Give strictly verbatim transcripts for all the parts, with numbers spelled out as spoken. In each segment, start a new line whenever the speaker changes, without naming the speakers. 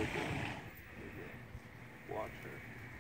Watch her.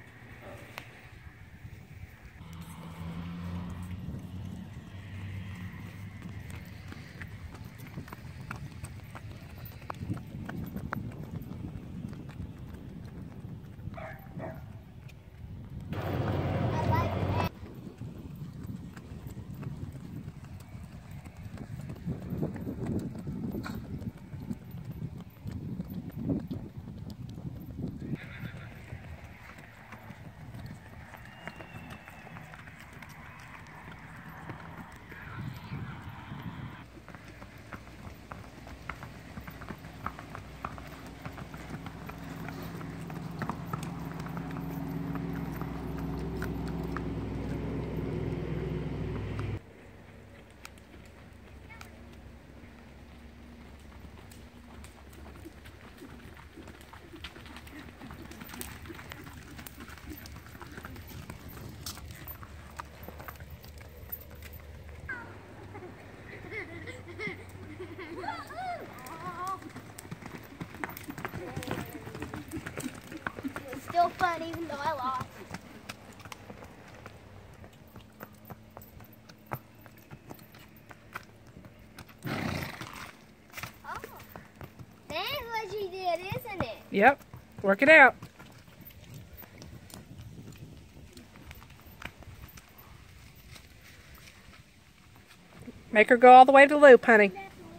Still fun even though I lost. Oh, that's what you did, isn't it?
Yep. Work it out. Make her go all the way to the loop, honey.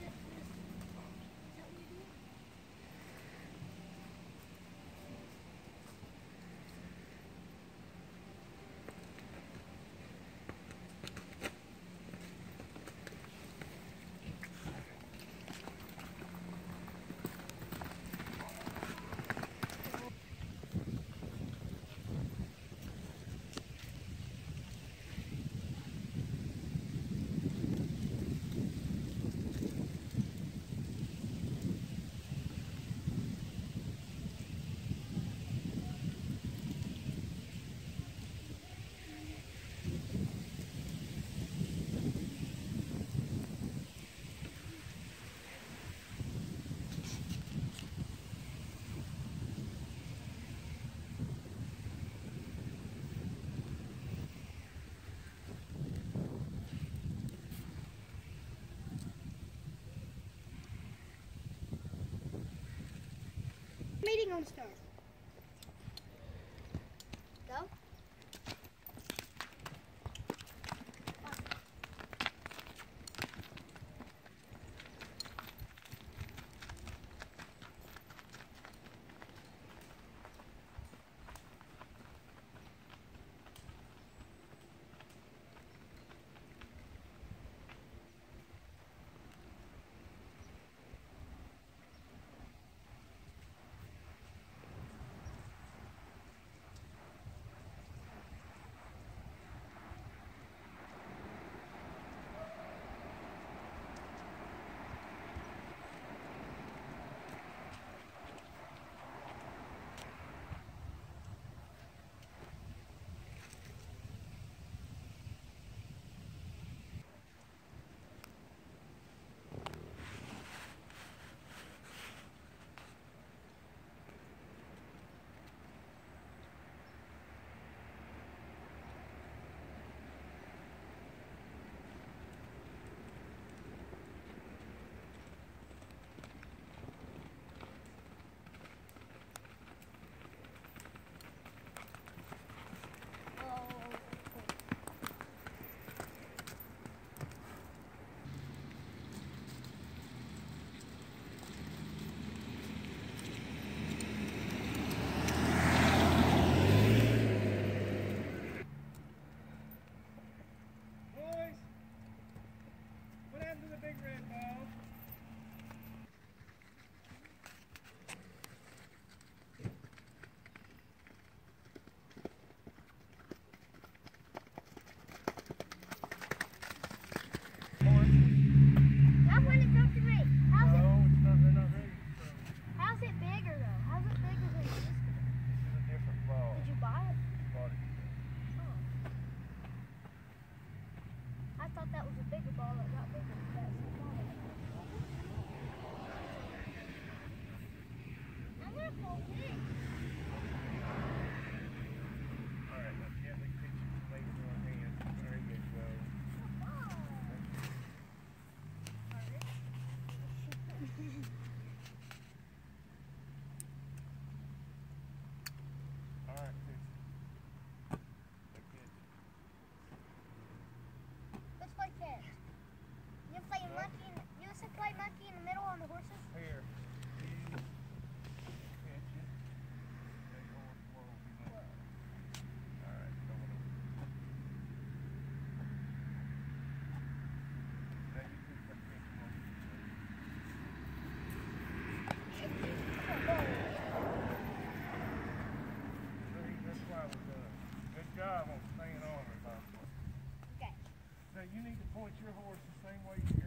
Meeting on start. Go.
Alright, now gently pitch your leg with one hand. There you go. Alright, pitch. Good pitch.
Let's play catch. You play monkey. In, you also play monkey in the middle on the horses.
Here. You pitch it. That horse will be nice. Alright, going over. Now you can put pitch on. That's why it was done. Good job on staying on her, Papa.
Okay.
So you need to point your horse the same way you